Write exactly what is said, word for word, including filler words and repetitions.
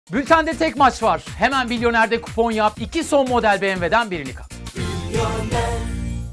Bültende tek maç var. Hemen Milyoner'de kupon yap. iki son model B M W'den birini kap. Milyoner.